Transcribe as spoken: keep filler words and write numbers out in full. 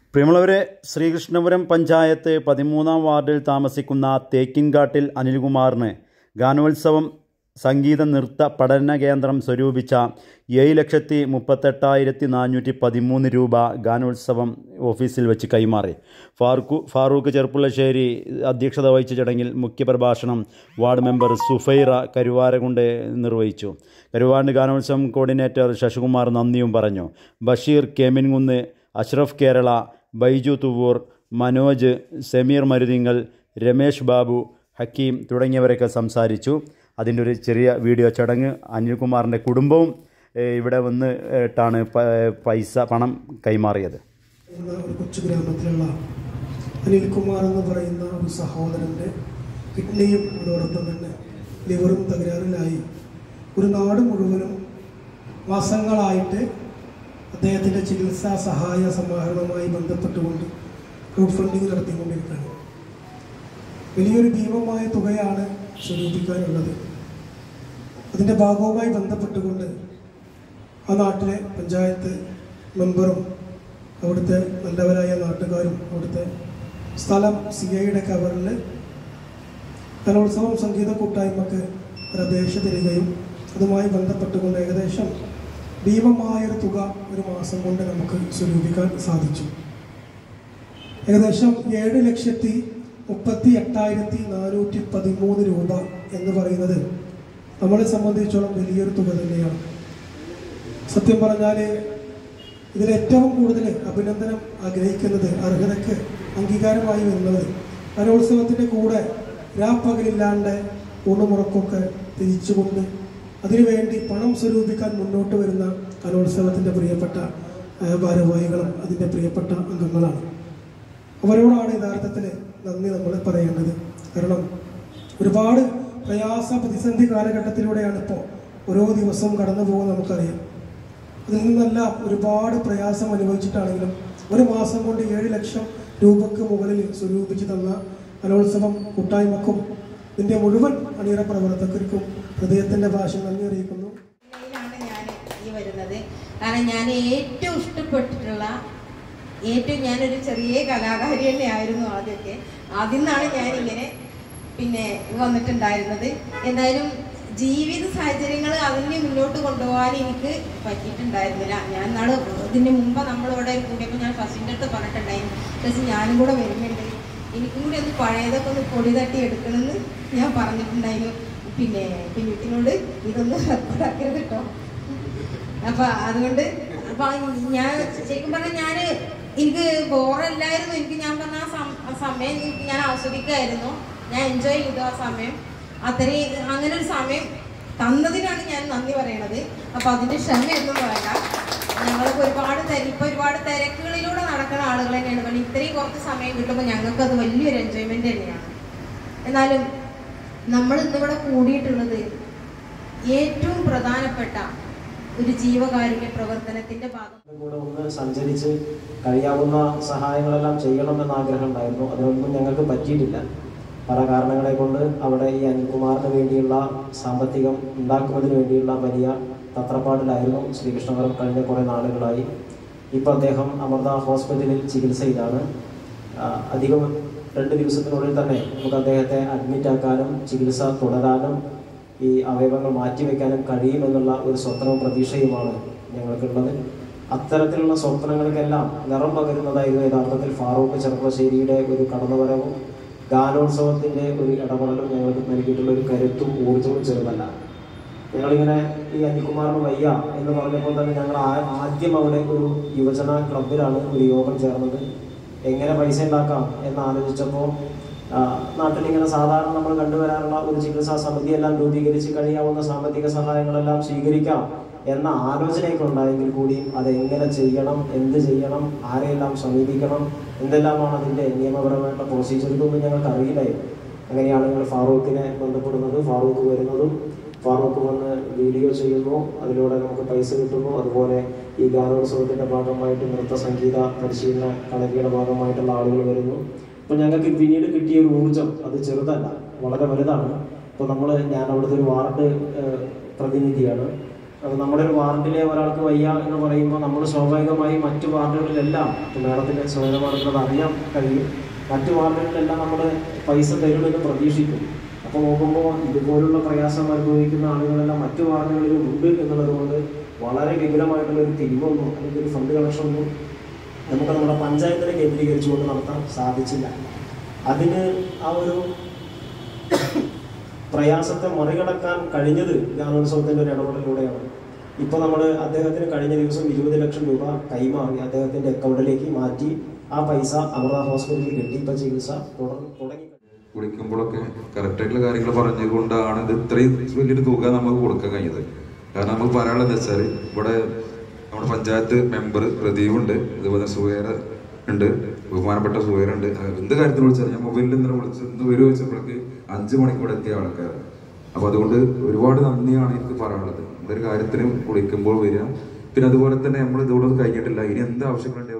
പ്രിയമുള്ളവരെ, ശ്രീകൃഷ്ണപുരം പഞ്ചായത്ത് പതിമൂന്നാം വാർഡിൽ താമസിക്കുന്ന തേക്കിൻകാട്ടിൽ അനിൽകുമാറിന് ഗാനോത്സവം സംഗീത നൃത്ത പഠന കേന്ദ്രം സ്വരൂപിച്ച ഏഴ് ലക്ഷത്തി മുപ്പത്തെട്ടായിരത്തി നാനൂറ്റി പതിമൂന്ന് രൂപ ഗാനോത്സവം ഓഫീസിൽ വെച്ച് കൈമാറി. ഫാറൂഖ് ഫാറൂഖ് ചെർപ്പുളശ്ശേരി അധ്യക്ഷത വഹിച്ച ചടങ്ങിൽ മുഖ്യപ്രഭാഷണം വാർഡ് മെമ്പർ സുഫൈറ കരുവാരകുണ്ട് നിർവഹിച്ചു. കരുവാരകുണ്ട് ഗാനോത്സവം കോർഡിനേറ്റർ ശശികുമാർ നന്ദിയും പറഞ്ഞു. ബഷീർ കേമിൻകുന്ന്, അഷ്റഫ് കേരള, ബൈജു തുവൂർ, മനോജ്, സമീർ മരുതിങ്ങൽ, രമേശ് ബാബു, ഹക്കീം തുടങ്ങിയവരൊക്കെ സംസാരിച്ചു. അതിൻ്റെ ഒരു ചെറിയ വീഡിയോ ചടങ്ങ് അനിൽകുമാറിൻ്റെ കുടുംബവും ഇവിടെ വന്നിട്ടാണ് പൈസ പണം കൈമാറിയത്. ഒരു കൊച്ചു ഗ്രാമത്തിലുള്ള അനിൽകുമാർ എന്ന് പറയുന്ന ഒരു സഹോദരൻ്റെ കിഡ്നിയും അതോടൊപ്പം തന്നെ ലിവറും തകരാറിലായി ഒരു നാട് മുഴുവനും മാസങ്ങളായിട്ട് അദ്ദേഹത്തിൻ്റെ ചികിത്സാ സഹായ സമാഹരണവുമായി ബന്ധപ്പെട്ടുകൊണ്ട് ക്രൗഡ് ഫണ്ടിങ് നടത്തിക്കൊണ്ടിരിക്കുകയാണ്. വലിയൊരു ഭീമമായ തുകയാണ് സ്വരൂപിക്കാനുള്ളത്. അതിൻ്റെ ഭാഗവുമായി ബന്ധപ്പെട്ടുകൊണ്ട് ആ നാട്ടിലെ പഞ്ചായത്ത് മെമ്പറും അവിടുത്തെ നല്ലവരായ നാട്ടുകാരും അവിടുത്തെ സ്ഥലം സി ഐയുടെ കവറിൽ കലോത്സവം സംഗീത കൂട്ടായ്മക്ക് ഒരു അപേക്ഷ തരികയും അതുമായി ബന്ധപ്പെട്ടുകൊണ്ട് ഏകദേശം ഭീമമായൊരു തുക ഒരു മാസം കൊണ്ട് നമുക്ക് സ്വരൂപിക്കാൻ സാധിച്ചു. ഏകദേശം ഏഴ് ലക്ഷത്തി മുപ്പത്തി എട്ടായിരത്തി നാനൂറ്റി പതിമൂന്ന് രൂപ എന്ന് പറയുന്നത് നമ്മളെ സംബന്ധിച്ചോളം വലിയൊരു തുക തന്നെയാണ്. സത്യം പറഞ്ഞാൽ ഇതിലേറ്റവും കൂടുതൽ അഭിനന്ദനം ആഗ്രഹിക്കുന്നത് അർഹതയ്ക്ക് അംഗീകാരമായി വരുന്നത് കലോത്സവത്തിൻ്റെ കൂടെ രാപ്പകലില്ലാണ്ട് ഊണുമുറക്കൊക്കെ തിരിച്ചുകൊണ്ട് അതിനുവേണ്ടി പണം സ്വരൂപിക്കാൻ മുന്നോട്ട് വരുന്ന കലോത്സവത്തിൻ്റെ പ്രിയപ്പെട്ട ഭാരവാഹികളും അതിൻ്റെ പ്രിയപ്പെട്ട അംഗങ്ങളാണ്. അവരോടാണ് യഥാർത്ഥത്തിൽ നന്ദി നമ്മൾ പറയേണ്ടത്. കാരണം ഒരുപാട് പ്രയാസ പ്രതിസന്ധി കാലഘട്ടത്തിലൂടെയാണ് ഇപ്പോൾ ഓരോ ദിവസവും കടന്നു പോകുന്നത് നമുക്കറിയാം. അതിൽ നിന്നെല്ലാം ഒരുപാട് പ്രയാസം അനുഭവിച്ചിട്ടാണെങ്കിലും ഒരു മാസം കൊണ്ട് ഏഴ് ലക്ഷം രൂപയ്ക്ക് മുകളിൽ സ്വരൂപിച്ച് തന്ന കലോത്സവം കൂട്ടായ്മക്കും ഇതിൻ്റെ മുഴുവൻ അണിയറ പ്രവർത്തകർക്കും ഹൃദയത്തിൻ്റെ ഭാഷ നന്ദി അറിയിക്കുന്നു. ഞാൻ ഈ വരുന്നത് കാരണം ഞാൻ ഏറ്റവും ഇഷ്ടപ്പെട്ടിട്ടുള്ള ഏറ്റവും ഞാനൊരു ചെറിയ കലാകാരി തന്നെ ആയിരുന്നു ആദ്യമൊക്കെ. ആദ്യം നിന്നാണ് ഞാനിങ്ങനെ പിന്നെ വന്നിട്ടുണ്ടായിരുന്നത്. എന്തായാലും ജീവിത സാഹചര്യങ്ങൾ അതിനെ മുന്നോട്ട് കൊണ്ടുപോകാൻ എനിക്ക് പറ്റിയിട്ടുണ്ടായിരുന്നില്ല. ഞാൻ നാളെ ഇതിന് മുമ്പ് നമ്മളിവിടെ കൂടിയപ്പോൾ ഞാൻ ഫസ്റ്റിൻ്റെ അടുത്ത് പറഞ്ഞിട്ടുണ്ടായിരുന്നു, പക്ഷേ ഞാനും കൂടെ വരുന്നുണ്ട്, എനിക്കും കൂടി ഒന്ന് പഴയതൊക്കെ ഒന്ന് പൊടി തട്ടി എടുക്കണമെന്ന് ഞാൻ പറഞ്ഞിട്ടുണ്ടായിരുന്നു. പിന്നെ പിന്നീട്ടിനോട് ഇതൊന്ന് റെക്കോർഡാക്കരുത് കേട്ടോ. അപ്പം അതുകൊണ്ട് അപ്പം ഞാൻ ശരിക്കും പറഞ്ഞാൽ ഞാൻ എനിക്ക് ബോറല്ലായിരുന്നു. എനിക്ക് ഞാൻ പറഞ്ഞ ആ സമയം ഞാൻ ആസ്വദിക്കുമായിരുന്നു, ഞാൻ എൻജോയ് ചെയ്തു ആ സമയം. അത്രയും അങ്ങനെ ഒരു സമയം തന്നതിനാണ് ഞാൻ നന്ദി പറയണത്. അപ്പം അതിൻ്റെ ക്ഷമയൊന്നും വേണ്ട. ഞങ്ങൾക്ക് ഒരുപാട് ഇപ്പം ഒരുപാട് തിരക്കുകളിലൂടെ നടക്കുന്ന ആളുകൾ തന്നെയാണ്. കാരണം ഇത്രയും കുറച്ച് സമയം കിട്ടുമ്പോൾ ഞങ്ങൾക്ക് അത് വലിയൊരു എൻജോയ്മെൻ്റ് തന്നെയാണ്. എന്നാലും നമ്മൾ ഇന്നിവിടെ കൂടിയിട്ടുള്ളത് ഏറ്റവും പ്രധാനപ്പെട്ട ഒരു ജീവകാരുണ്യ പ്രവർത്തനത്തിന്റെ ഭാഗം കൂടെ ഒന്ന് സഞ്ചരിച്ച് കഴിയാവുന്ന സഹായങ്ങളെല്ലാം ചെയ്യണമെന്ന് ആഗ്രഹം ഉണ്ടായിരുന്നു. അതിനൊന്നും ഞങ്ങൾക്ക് പറ്റിയിട്ടില്ല. പല കാരണങ്ങളെ കൊണ്ട് അവിടെ ഈ അനിൽകുമാറിന് വേണ്ടിയുള്ള സാമ്പത്തികം ഉണ്ടാക്കുന്നതിന് വേണ്ടിയുള്ള വലിയ തത്രപ്പാടിലായിരുന്നു ശ്രീകൃഷ്ണപുരം കഴിഞ്ഞ കുറേ നാളുകളായി. ഇപ്പോൾ അദ്ദേഹം അമൃത ഹോസ്പിറ്റലിൽ ചികിത്സയിലാണ്. അധികം രണ്ട് ദിവസത്തിനുള്ളിൽ തന്നെ നമുക്ക് അദ്ദേഹത്തെ അഡ്മിറ്റ് ആക്കാനും ചികിത്സ തുടരാനും ഈ അവയവങ്ങൾ മാറ്റിവെക്കാനും കഴിയുമെന്നുള്ള ഒരു സ്വപ്നവും പ്രതീക്ഷയുമാണ് ഞങ്ങൾക്കുള്ളത്. അത്തരത്തിലുള്ള സ്വപ്നങ്ങൾക്കെല്ലാം നിറം പകരുന്നതായിരുന്നു യഥാർത്ഥത്തിൽ ഫാറൂഖ് ചെർപ്പുളശ്ശേരിയുടെ ഒരു കടന്നുവരവും ഗാനോത്സവത്തിൻ്റെ ഒരു ഇടപെടലും ഞങ്ങൾക്ക് നൽകിയിട്ടുള്ള ഒരു കരുത്തും ഊർജ്ജവും ചെറുതല്ല. ഞങ്ങളിങ്ങനെ ഈ അനിൽകുമാറിന് വയ്യ എന്ന് പറഞ്ഞപ്പോൾ തന്നെ ഞങ്ങൾ ആദ്യം അവിടെ ഒരു യുവജന ക്ലബിലാണ് ഒരു യോഗം ചേർന്നത്. എങ്ങനെ പൈസ ഉണ്ടാക്കാം എന്ന് ആലോചിച്ചപ്പോൾ നാട്ടിലിങ്ങനെ സാധാരണ നമ്മൾ കണ്ടുവരാനുള്ള ഒരു ചികിത്സാ സമിതിയെല്ലാം രൂപീകരിച്ച് കഴിയാവുന്ന സാമ്പത്തിക സഹായങ്ങളെല്ലാം സ്വീകരിക്കാം എന്ന ആലോചനയൊക്കെ ഉണ്ടായെങ്കിൽ കൂടിയും അതെങ്ങനെ ചെയ്യണം, എന്ത് ചെയ്യണം, ആരെയെല്ലാം സമീപിക്കണം, എന്തെല്ലാമാണ് അതിൻ്റെ നിയമപരമായിട്ടുള്ള പ്രൊസീജിയർ ഇതൊന്നും ഞങ്ങൾക്ക് അറിയില്ലായിരുന്നു. അങ്ങനെയാണ് ഞങ്ങൾ ഫാറൂഖിനെ ബന്ധപ്പെടുന്നത്. ഫാറൂഖ് വരുന്നതും ഫാറൂഖ് വന്ന് വീഡിയോ ചെയ്യുന്നു, അതിലൂടെ നമുക്ക് പൈസ കിട്ടുന്നു. അതുപോലെ ഈ ഗാനോത്സവത്തിൻ്റെ ഭാഗമായിട്ട് നൃത്ത സംഗീത പരിശീലന കളരിയുടെ ഭാഗമായിട്ടുള്ള ആളുകൾ വരുന്നു. അപ്പോൾ ഞങ്ങൾക്ക് പിന്നീട് കിട്ടിയ ഒരു ഊർജ്ജം അത് ചെറുതല്ല, വളരെ വലുതാണ്. ഇപ്പോൾ നമ്മൾ ഞാൻ അവിടുത്തെ ഒരു വാർഡ് പ്രതിനിധിയാണ്. നമ്മുടെ ഒരു വാർഡിലെ ഒരാൾക്ക് വയ്യ എന്ന് പറയുമ്പോൾ നമ്മൾ സ്വാഭാവികമായി മറ്റു വാർഡുകളിലെല്ലാം മേഡത്തിൻ്റെ സ്വയമാർഗം അറിയാൻ കഴിയും. മറ്റു വാർഡുകളിലെല്ലാം നമ്മൾ പൈസ തരുമെന്ന് പ്രതീക്ഷിക്കും. അപ്പോൾ നോക്കുമ്പോൾ ഇതുപോലുള്ള പ്രയാസം അനുഭവിക്കുന്ന ആളുകളെല്ലാം മറ്റു വാർഡുകളിലും ഉണ്ട് എന്നുള്ളത് കൊണ്ട് വളരെ വിപുലമായിട്ടുള്ളൊരു തിരിവൊന്നും അല്ലെങ്കിൽ ഒരു ഫണ്ട് കളക്ഷനൊന്നും നമുക്ക് നമ്മുടെ പഞ്ചായത്തിനെ കേന്ദ്രീകരിച്ചുകൊണ്ട് നടത്താൻ സാധിച്ചില്ല. അതിന് ആ ഒരു പ്രയാസത്തെ മറികടക്കാൻ കഴിഞ്ഞത് ഗാനോത്സവത്തിൻ്റെ ഒരു ഇടപെടലിലൂടെയാണ്. ഇപ്പോൾ നമ്മൾ അദ്ദേഹത്തിന് കഴിഞ്ഞ ദിവസം ഇരുപത് ലക്ഷം രൂപ കൈമാറി അദ്ദേഹത്തിൻ്റെ അക്കൗണ്ടിലേക്ക് മാറ്റി ആ പൈസ അമൃത ഹോസ്പിറ്റലിൽ കിട്ടി. ഇപ്പോൾ ചികിത്സ തുടങ്ങി. വിളിക്കുമ്പോഴൊക്കെ കറക്റ്റായിട്ടുള്ള കാര്യങ്ങൾ പറഞ്ഞുകൊണ്ടാണ് ഇത് ഇത്രയും വലിയൊരു തുക നമുക്ക് കൊടുക്കാൻ കഴിഞ്ഞത്. കാരണം നമുക്ക് പറയാനുള്ളത് വെച്ചാൽ ഇവിടെ നമ്മുടെ പഞ്ചായത്ത് മെമ്പർ പ്രദീപുണ്ട്, അതുപോലെ സുവേര ഉണ്ട്, ബഹുമാനപ്പെട്ട സുവേര ഉണ്ട്. എന്ത് കാര്യത്തിന് വിളിച്ചാൽ ഞാൻ മൊബൈലിൽ ഇന്നലെ വിളിച്ച് ഇന്ന് വരും വെച്ചപ്പോഴേക്ക് അഞ്ച് മണിക്കൂടെ എത്തിയ ആൾക്കാർ. അപ്പോൾ അതുകൊണ്ട് ഒരുപാട് നന്ദിയാണ് എനിക്ക് പറയാനുള്ളത്. ഒരു കാര്യത്തിന് വിളിക്കുമ്പോൾ വരിക. പിന്നെ അതുപോലെ തന്നെ നമ്മൾ ഇതുകൊണ്ട് കഴിഞ്ഞിട്ടില്ല, ഇനി എന്ത് ആവശ്യങ്ങളുണ്ട്